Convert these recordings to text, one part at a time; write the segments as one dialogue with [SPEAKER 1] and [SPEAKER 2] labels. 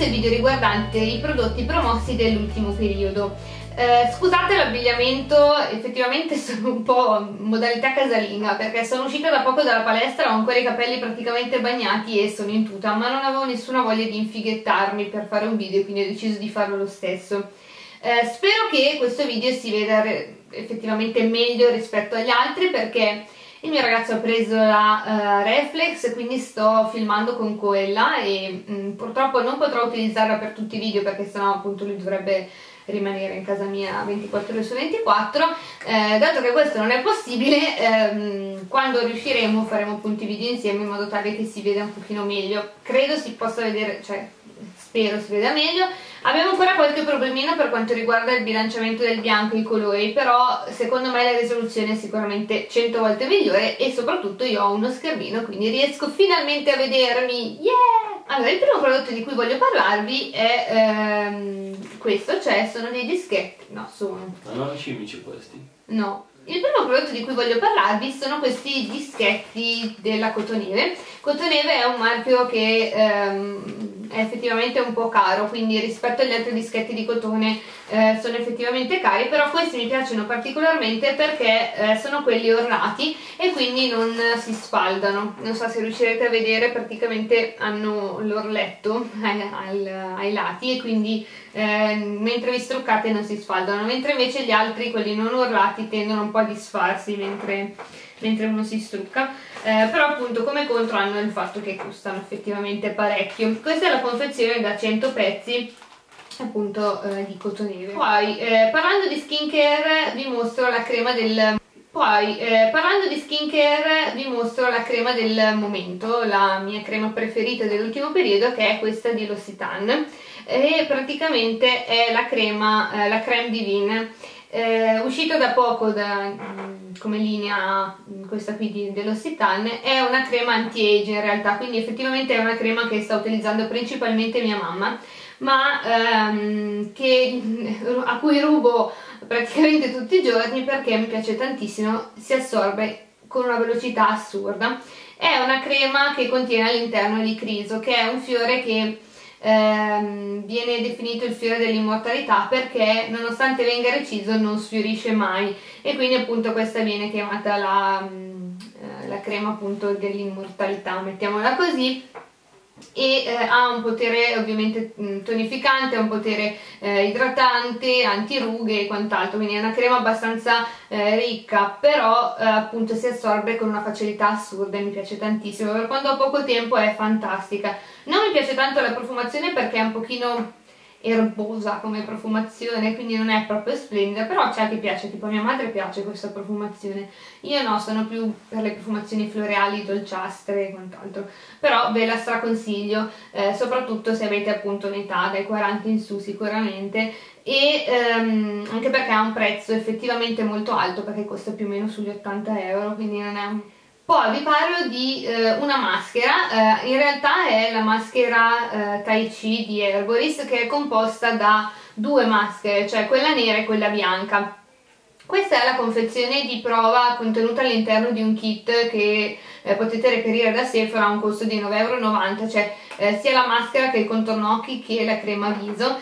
[SPEAKER 1] questo è il video riguardante i prodotti promossi dell'ultimo periodo. Scusate l'abbigliamento, effettivamente sono un po' in modalità casalinga perché sono uscita da poco dalla palestra, ho ancora i capelli praticamente bagnati e sono in tuta, ma non avevo nessuna voglia di infighettarmi per fare un video, quindi ho deciso di farlo lo stesso. Spero che questo video si veda effettivamente meglio rispetto agli altri, perché il mio ragazzo ha preso la reflex, quindi sto filmando con quella e purtroppo non potrò utilizzarla per tutti i video perché sennò appunto lui dovrebbe rimanere in casa mia 24 ore su 24. Dato che questo non è possibile, quando riusciremo faremo appunto i video insieme in modo tale che si veda un pochino meglio. Credo si possa vedere, cioè spero si veda meglio. Abbiamo ancora qualche problemino per quanto riguarda il bilanciamento del bianco e i colori, però secondo me la risoluzione è sicuramente 100 volte migliore e soprattutto io ho uno schermino, quindi riesco finalmente a vedermi. Yeah! Allora, il primo prodotto di cui voglio parlarvi è questo, cioè sono dei dischetti. No, sono.
[SPEAKER 2] Ma non cimici questi?
[SPEAKER 1] No. Il primo prodotto di cui voglio parlarvi sono questi dischetti della Cotoneve. Cotoneve è un marchio che è effettivamente un po' caro, quindi rispetto agli altri dischetti di cotone sono effettivamente cari, però questi mi piacciono particolarmente perché sono quelli ornati e quindi non si sfaldano. Non so se riuscirete a vedere, praticamente hanno l'orletto ai lati e quindi mentre vi struccate non si sfaldano, mentre invece gli altri, quelli non orlati, tendono un po' a disfarsi mentre uno si strucca, però appunto come contro hanno il fatto che costano effettivamente parecchio. Questa è la confezione da 100 pezzi appunto di Cotoneve. Poi parlando di skincare vi mostro la crema del momento, la mia crema preferita dell'ultimo periodo, che è questa di L'Occitane, e praticamente è la creme divine, uscita da poco come linea questa qui dell'Occitane. È una crema anti-age in realtà, quindi effettivamente è una crema che sta utilizzando principalmente mia mamma, ma a cui rubo praticamente tutti i giorni perché mi piace tantissimo, si assorbe con una velocità assurda. È una crema che contiene all'interno l'icriso, che è un fiore che viene definito il fiore dell'immortalità perché nonostante venga reciso non sfiorisce mai, e quindi appunto questa viene chiamata la crema appunto dell'immortalità, mettiamola così. E ha un potere ovviamente tonificante, ha un potere idratante, antirughe e quant'altro, quindi è una crema abbastanza ricca, però appunto si assorbe con una facilità assurda e mi piace tantissimo. Per quando ho poco tempo è fantastica. Non mi piace tanto la profumazione perché è un pochino erbosa come profumazione, quindi non è proprio splendida, però c'è a chi piace, tipo a mia madre piace questa profumazione. Io no, sono più per le profumazioni floreali, dolciastre e quant'altro, però ve la straconsiglio, soprattutto se avete appunto un'età dai 40 in su sicuramente, e anche perché ha un prezzo effettivamente molto alto, perché costa più o meno sugli 80 euro, quindi non è un... Poi vi parlo di una maschera, in realtà è la maschera Tai Chi di Herboris, che è composta da due maschere, cioè quella nera e quella bianca. Questa è la confezione di prova contenuta all'interno di un kit che potete reperire da Sephora a un costo di 9,90 €, cioè sia la maschera che il contorno occhi che la crema viso,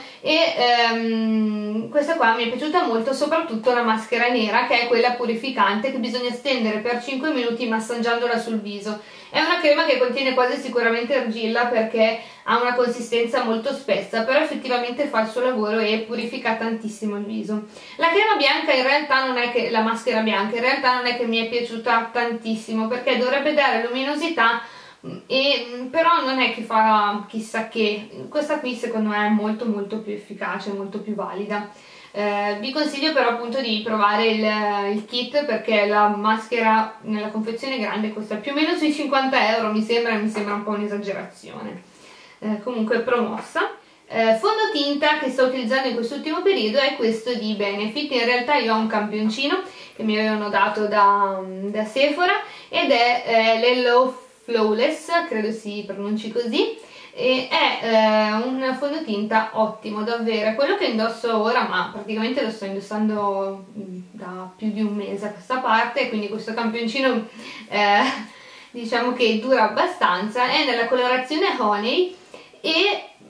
[SPEAKER 1] e questa qua mi è piaciuta molto, soprattutto la maschera nera, che è quella purificante che bisogna stendere per 5 minuti massaggiandola sul viso. È una crema che contiene quasi sicuramente argilla perché ha una consistenza molto spessa, però effettivamente fa il suo lavoro e purifica tantissimo il viso. La crema bianca in realtà non è che, la maschera bianca in realtà non è che mi è piaciuta tantissimo perché dovrebbe dare luminosità, però non è che fa chissà che. Questa qui secondo me è molto molto più efficace, molto più valida. Vi consiglio però appunto di provare il kit, perché la maschera nella confezione grande costa più o meno sui 50 €, mi sembra un po' un'esagerazione. Comunque è promossa. Fondotinta che sto utilizzando in quest'ultimo periodo è questo di Benefit. In realtà io ho un campioncino che mi avevano dato da Sephora ed è l'Hello Flawless, credo si pronunci così, e è un fondotinta ottimo, davvero. È quello che indosso ora, ma praticamente lo sto indossando da più di un mese a questa parte, quindi questo campioncino diciamo che dura abbastanza. È nella colorazione Honey e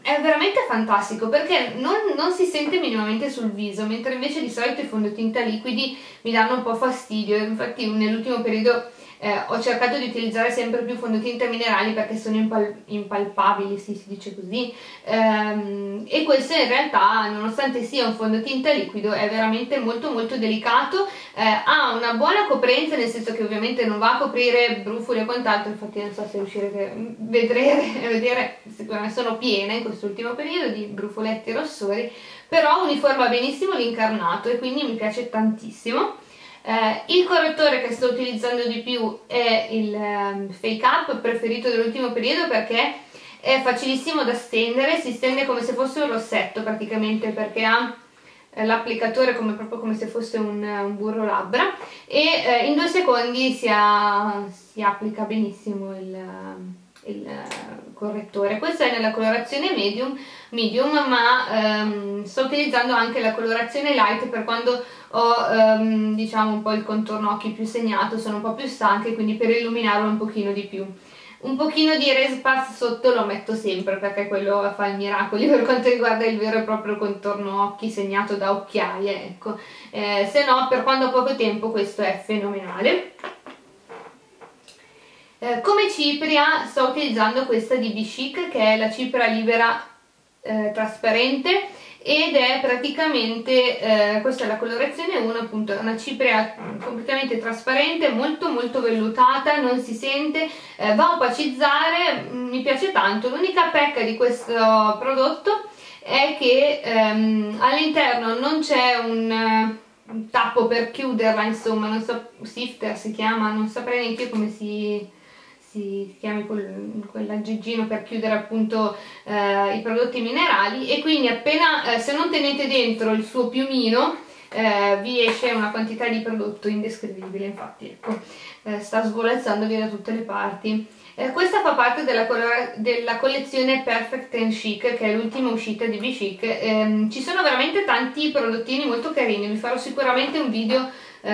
[SPEAKER 1] è veramente fantastico perché non si sente minimamente sul viso, mentre invece di solito i fondotinta liquidi mi danno un po' fastidio. Infatti nell'ultimo periodo ho cercato di utilizzare sempre più fondotinta minerali perché sono impalpabili, sì, si dice così, e questo in realtà, nonostante sia un fondotinta liquido, è veramente molto molto delicato, ha una buona coprenza, nel senso che ovviamente non va a coprire brufoli e quant'altro. Infatti non so se riuscirete a vedere, sicuramente sono piene in quest'ultimo periodo di brufoletti rossori, però uniforma benissimo l'incarnato e quindi mi piace tantissimo. Il correttore che sto utilizzando di più è il Fake Up, preferito dell'ultimo periodo perché è facilissimo da stendere, si stende come se fosse un rossetto praticamente, perché ha l'applicatore proprio come se fosse un burro labbra, e in 2 secondi si applica benissimo il correttore. Questo è nella colorazione medium, ma sto utilizzando anche la colorazione light per quando ho diciamo un po' il contorno occhi più segnato, sono un po' più stanche, quindi per illuminarlo un pochino di più. Un pochino di Erase Pass sotto lo metto sempre perché quello fa i miracoli per quanto riguarda il vero e proprio contorno occhi segnato da occhiaie, ecco. Se no, per quando ho poco tempo, questo è fenomenale. Come cipria sto utilizzando questa di Bichic, che è la cipria libera trasparente, ed è praticamente, questa è la colorazione 1, appunto, è una cipria completamente trasparente, molto molto vellutata, non si sente, va a opacizzare, mi piace tanto. L'unica pecca di questo prodotto è che all'interno non c'è un tappo per chiuderla, insomma, non so, sifter si chiama, non saprei neanche io come si chiami quell'aggeggino per chiudere appunto i prodotti minerali, e quindi appena se non tenete dentro il suo piumino vi esce una quantità di prodotto indescrivibile. Infatti ecco, sta svolazzando via da tutte le parti. Questa fa parte della collezione Perfect and Chic, che è l'ultima uscita di Bichic. Ci sono veramente tanti prodottini molto carini, vi farò sicuramente un video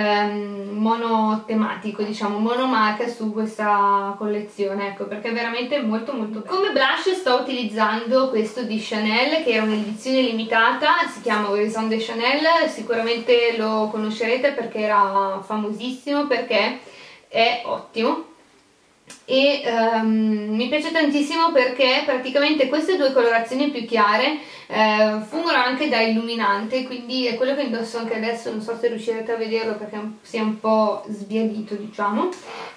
[SPEAKER 1] monotematico, diciamo monomarca su questa collezione, ecco, perché è veramente molto molto bello. Come blush sto utilizzando questo di Chanel, che è un'edizione limitata, si chiama Horizon de Chanel, sicuramente lo conoscerete perché era famosissimo, perché è ottimo. E mi piace tantissimo perché praticamente queste 2 colorazioni più chiare fungono anche da illuminante, quindi è quello che indosso anche adesso. Non so se riuscirete a vederlo perché si è un po' sbiadito, diciamo,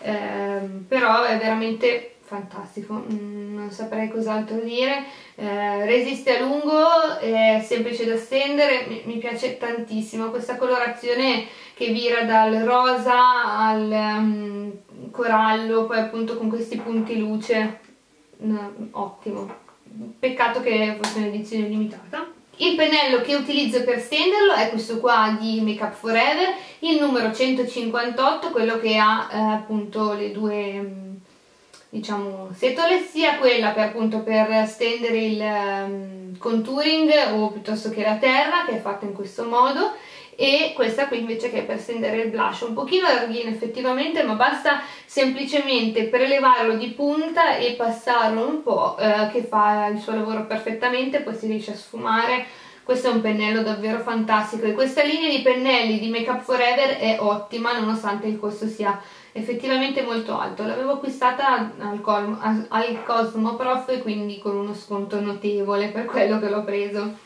[SPEAKER 1] però è veramente fantastico, non saprei cos'altro dire. Resiste a lungo, è semplice da stendere, mi piace tantissimo questa colorazione che vira dal rosa al corallo, poi appunto con questi punti luce, ottimo. Peccato che fosse un'edizione limitata. Il pennello che utilizzo per stenderlo è questo qua di Make Up For Ever, il numero 158, quello che ha appunto le 2 diciamo setole, sia quella per appunto per stendere il contouring o piuttosto che la terra, che è fatta in questo modo, e questa qui invece che è per stendere il blush, un pochino larghino effettivamente, ma basta semplicemente prelevarlo di punta e passarlo un po', che fa il suo lavoro perfettamente, poi si riesce a sfumare. Questo è un pennello davvero fantastico e questa linea di pennelli di Make Up For Ever è ottima nonostante il costo sia effettivamente molto alto. L'avevo acquistata al Cosmoprof e quindi con uno sconto notevole, per quello che l'ho preso.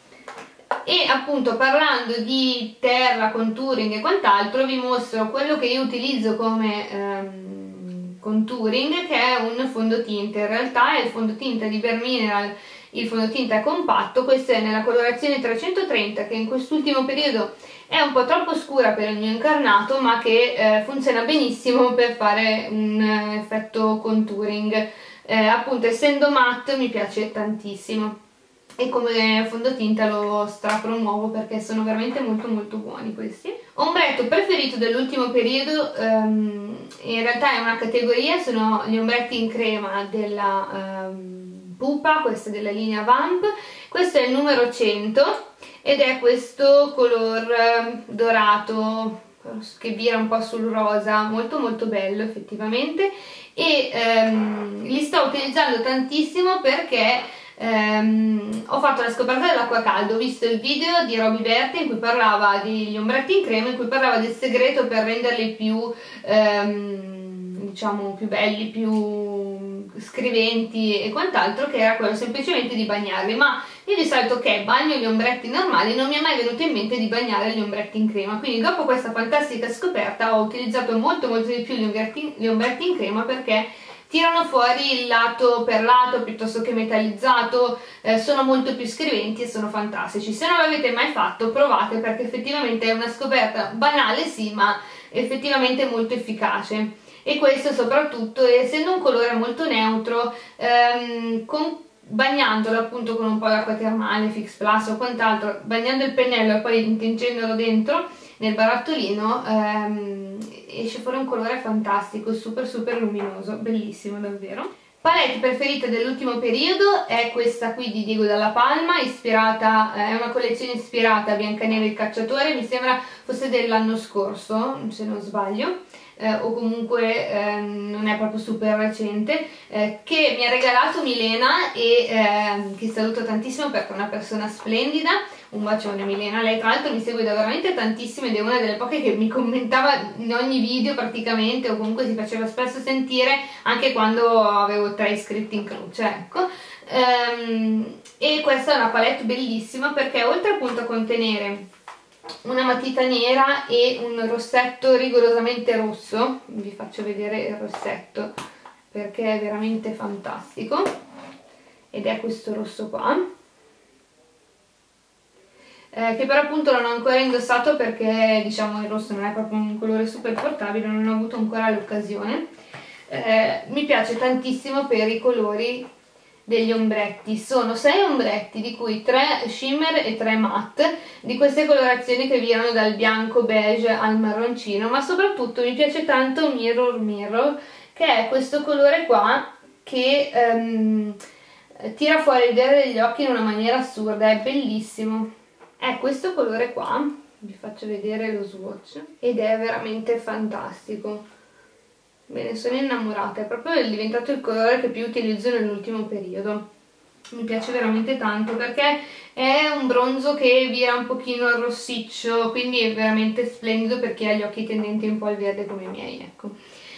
[SPEAKER 1] E appunto, parlando di terra, contouring e quant'altro, vi mostro quello che io utilizzo come contouring, che è un fondotinta. In realtà è il fondotinta di Bare Mineral, il fondotinta compatto. Questo è nella colorazione 330, che in quest'ultimo periodo è un po' troppo scura per il mio incarnato, ma che funziona benissimo per fare un effetto contouring. Appunto, essendo matte mi piace tantissimo e come fondotinta lo strapromuovo perché sono veramente molto molto buoni questi. Ombretto preferito dell'ultimo periodo, in realtà è una categoria, sono gli ombretti in crema della Pupa, questa della linea Vamp. Questo è il numero 100 ed è questo color dorato che vira un po' sul rosa, molto molto bello effettivamente, e li sto utilizzando tantissimo perché ho fatto la scoperta dell'acqua calda, ho visto il video di Roby Berti in cui parlava degli ombretti in crema, in cui parlava del segreto per renderli più diciamo più belli, più scriventi e quant'altro, che era quello semplicemente di bagnarli. Ma io di solito che bagno gli ombretti normali, non mi è mai venuto in mente di bagnare gli ombretti in crema, quindi dopo questa fantastica scoperta ho utilizzato molto di più gli ombretti in crema, perché tirano fuori il lato perlato piuttosto che metallizzato, sono molto più scriventi e sono fantastici. Se non l'avete mai fatto, provate, perché effettivamente è una scoperta banale sì, ma effettivamente molto efficace. E questo soprattutto, essendo un colore molto neutro, bagnandolo appunto con un po' d'acqua termale, Fix Plus o quant'altro, bagnando il pennello e poi intingendolo dentro nel barattolino, esce fuori un colore fantastico, super luminoso, bellissimo davvero. Palette preferita dell'ultimo periodo è questa qui di Diego Dalla Palma, ispirata, è una collezione ispirata a Biancaneve il cacciatore, mi sembra fosse dell'anno scorso se non sbaglio. O comunque non è proprio super recente, che mi ha regalato Milena e che saluto tantissimo perché è una persona splendida. Un bacione Milena, lei tra l'altro mi segue da veramente tantissimo ed è una delle poche che mi commentava in ogni video praticamente, o comunque si faceva spesso sentire anche quando avevo 3 iscritti in croce, ecco. E questa è una palette bellissima perché oltre appunto a contenere una matita nera e un rossetto rigorosamente rosso, vi faccio vedere il rossetto perché è veramente fantastico, ed è questo rosso qua, che però appunto non ho ancora indossato perché diciamo il rosso non è proprio un colore super portabile, non ho avuto ancora l'occasione. Mi piace tantissimo per i colori degli ombretti, sono 6 ombretti di cui 3 shimmer e 3 matte, di queste colorazioni che virano dal bianco beige al marroncino, ma soprattutto mi piace tanto Mirror Mirror, che è questo colore qua che tira fuori il verde degli occhi in una maniera assurda, è bellissimo. È questo colore qua, vi faccio vedere lo swatch, ed è veramente fantastico. Me ne sono innamorata, è proprio diventato il colore che più utilizzo nell'ultimo periodo. Mi piace veramente tanto perché è un bronzo che vira un pochino al rossiccio, quindi è veramente splendido per chi ha gli occhi tendenti un po' al verde come i miei, ecco.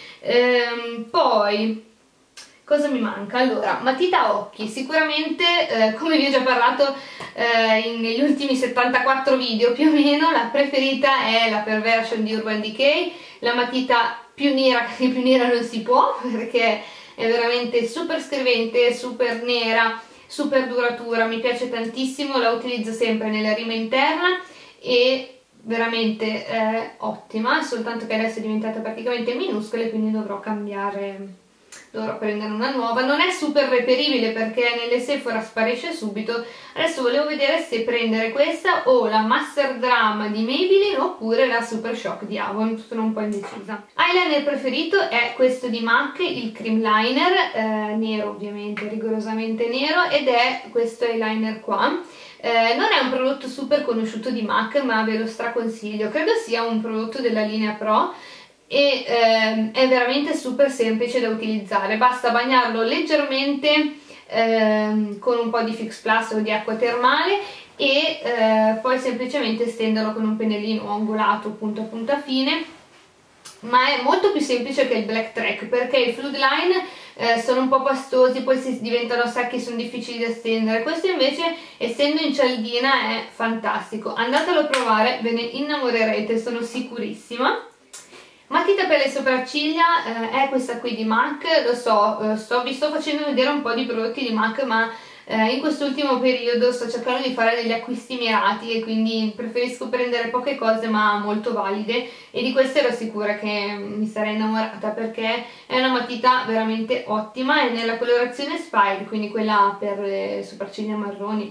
[SPEAKER 1] Poi cosa mi manca? Allora, matita occhi, sicuramente come vi ho già parlato negli ultimi 74 video più o meno, la preferita è la Perversion di Urban Decay, la matita più nera, che più nera non si può, perché è veramente super scrivente, super nera, super duratura, mi piace tantissimo, la utilizzo sempre nella rima interna e veramente è ottima, soltanto che adesso è diventata praticamente minuscola e quindi dovrò cambiare, dovrò prendere una nuova. Non è super reperibile perché nelle Sephora sparisce subito. Adesso volevo vedere se prendere questa o la Master Drama di Maybelline oppure la Super Shock di Avon, sono un po' indecisa. Eyeliner preferito è questo di MAC, il Cream Liner, nero ovviamente, rigorosamente nero, ed è questo eyeliner qua. Non è un prodotto super conosciuto di MAC, ma ve lo straconsiglio, credo sia un prodotto della linea Pro e è veramente super semplice da utilizzare, basta bagnarlo leggermente con un po' di Fix Plus o di acqua termale e poi semplicemente stenderlo con un pennellino angolato punto a punta fine, ma è molto più semplice che il Black Track perché i Flood Line sono un po' pastosi, poi si diventano secchi, sono difficili da stendere. Questo invece, essendo in cialdina, è fantastico, andatelo a provare, ve ne innamorerete, sono sicurissima. Matita per le sopracciglia è questa qui di MAC, lo so, vi sto facendo vedere un po' di prodotti di MAC, ma in quest'ultimo periodo sto cercando di fare degli acquisti mirati e quindi preferisco prendere poche cose ma molto valide, e di queste ero sicura che mi sarei innamorata perché è una matita veramente ottima, è nella colorazione Spide, quindi quella per le sopracciglia marroni,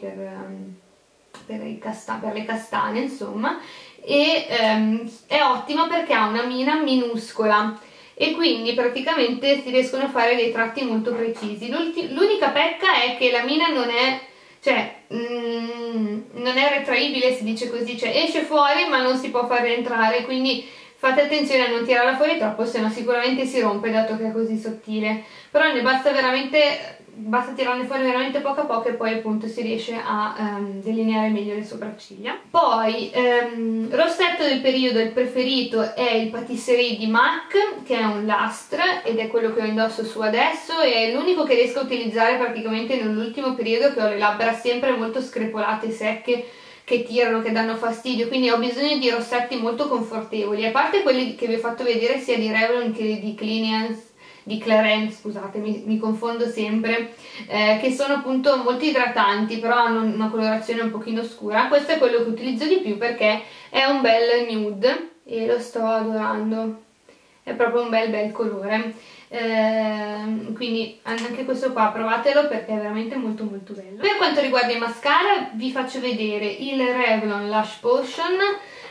[SPEAKER 1] per le castane insomma, e è ottima perché ha una mina minuscola e quindi praticamente si riescono a fare dei tratti molto precisi. L'unica pecca è che la mina non è, cioè, non è retraibile, si dice così, cioè esce fuori ma non si può far rientrare, quindi fate attenzione a non tirarla fuori troppo, se no sicuramente si rompe dato che è così sottile, però ne basta veramente, basta tirarne fuori veramente poco a poco e poi appunto si riesce a delineare meglio le sopracciglia. Poi rossetto del periodo, il preferito è il Patisserie di MAC, che è un lastre ed è quello che ho indosso su adesso, e è l'unico che riesco a utilizzare praticamente nell'ultimo periodo, che ho le labbra sempre molto screpolate, secche, che tirano, che danno fastidio, quindi ho bisogno di rossetti molto confortevoli, a parte quelli che vi ho fatto vedere sia di Revlon che di Clarins, scusate, mi confondo sempre, che sono appunto molto idratanti, però hanno una colorazione un pochino scura. Questo è quello che utilizzo di più perché è un bel nude e lo sto adorando, è proprio un bel colore. Quindi anche questo qua provatelo perché è veramente molto bello. Per quanto riguarda i mascara vi faccio vedere il Revlon Lash Potion,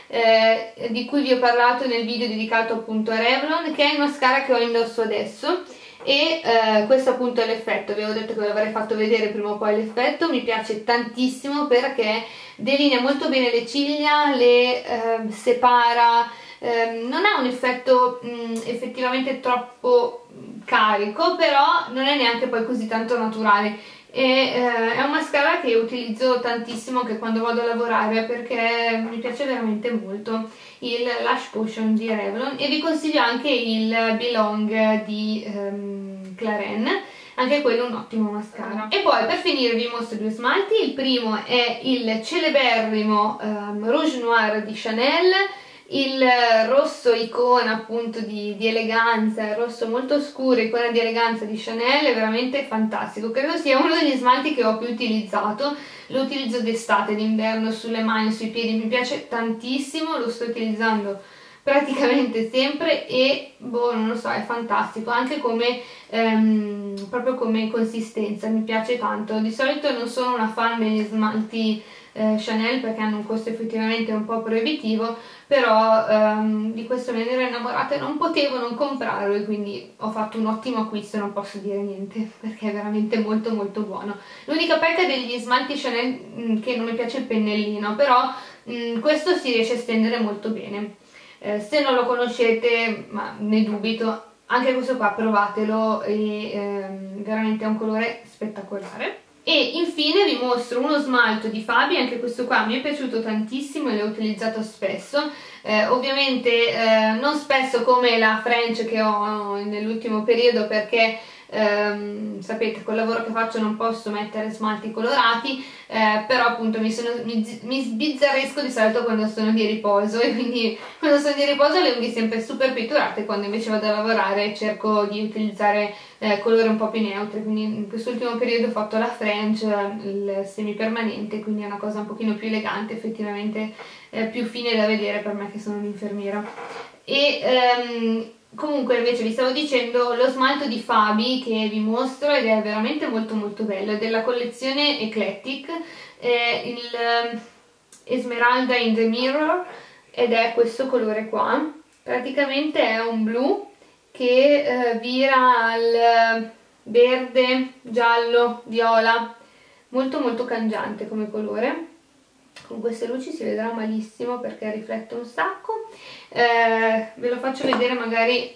[SPEAKER 1] di cui vi ho parlato nel video dedicato appunto a Revlon, che è il mascara che ho indosso adesso, e questo appunto è l'effetto. Vi avevo detto che ve l'avrei fatto vedere prima o poi l'effetto. Mi piace tantissimo perché delinea molto bene le ciglia, le separa, non ha un effetto effettivamente troppo carico, però non è neanche poi così tanto naturale, e è un mascara che utilizzo tantissimo anche quando vado a lavorare perché mi piace veramente molto, il Lash Potion di Revlon, e vi consiglio anche il Belong di Clarins, anche quello è un ottimo mascara. E poi per finire vi mostro due smalti. Il primo è il celeberrimo Rouge Noir di Chanel, il rosso icona appunto di eleganza, il rosso molto scuro, icona di eleganza di Chanel, è veramente fantastico. Credo sia uno degli smalti che ho più utilizzato, lo utilizzo d'estate, d'inverno, sulle mani, sui piedi, mi piace tantissimo, lo sto utilizzando praticamente sempre e boh, non lo so, è fantastico, anche come proprio come consistenza, mi piace tanto. Di solito non sono una fan degli smalti Chanel perché hanno un costo effettivamente un po' proibitivo, però di questo me ne ero innamorata e non potevo non comprarlo, e quindi ho fatto un ottimo acquisto, non posso dire niente perché è veramente molto buono. L'unica pecca degli smalti Chanel che non mi piace il pennellino, però questo si riesce a stendere molto bene. Se non lo conoscete, ma ne dubito, anche questo qua provatelo, e veramente è un colore spettacolare. E infine vi mostro uno smalto di Fabi, anche questo qua mi è piaciuto tantissimo e l'ho utilizzato spesso, ovviamente non spesso come la French che ho nell'ultimo periodo perché sapete, col lavoro che faccio non posso mettere smalti colorati, però appunto mi sbizzarrisco di solito quando sono di riposo, e quindi quando sono di riposo ho le unghie sempre super pitturate, quando invece vado a lavorare cerco di utilizzare colori un po' più neutri, quindi in quest'ultimo periodo ho fatto la French, il semipermanente, quindi è una cosa un pochino più elegante, effettivamente più fine da vedere per me che sono un'infermiera. E comunque invece vi stavo dicendo lo smalto di Fabi che vi mostro, ed è veramente molto bello, è della collezione Eclectic, è il Esmeralda in the Mirror, ed è questo colore qua, praticamente è un blu che vira al verde, giallo, viola, molto cangiante come colore. Con queste luci si vedrà malissimo perché riflette un sacco, ve lo faccio vedere magari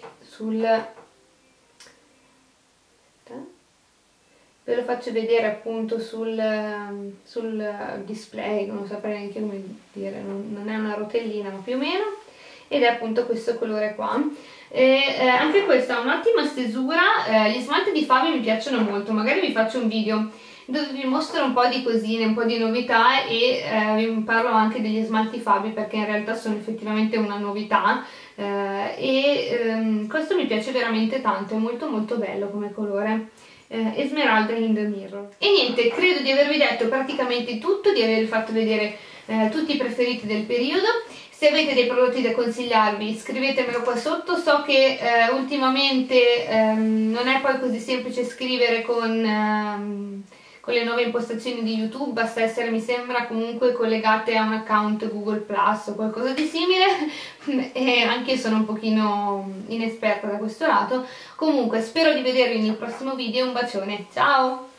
[SPEAKER 1] ve lo faccio vedere appunto sul display, non saprei neanche come dire, non è una rotellina ma più o meno, ed è appunto questo colore qua. Anche questa ha un'ottima stesura, gli smalti di Fabi mi piacciono molto, magari vi faccio un video dove vi mostro un po' di cosine, un po' di novità, e vi parlo anche degli smalti Fabi perché in realtà sono effettivamente una novità, questo mi piace veramente tanto, è molto bello come colore. Esmeralda in the Mirror. E niente, credo di avervi detto praticamente tutto, di avervi fatto vedere tutti i preferiti del periodo. Se avete dei prodotti da consigliarvi scrivetemelo qua sotto. So che ultimamente non è poi così semplice scrivere con le nuove impostazioni di YouTube, basta essere, mi sembra, comunque collegate a un account Google Plus o qualcosa di simile, e anche io sono un pochino inesperta da questo lato. Comunque spero di vedervi nel prossimo video, un bacione, ciao!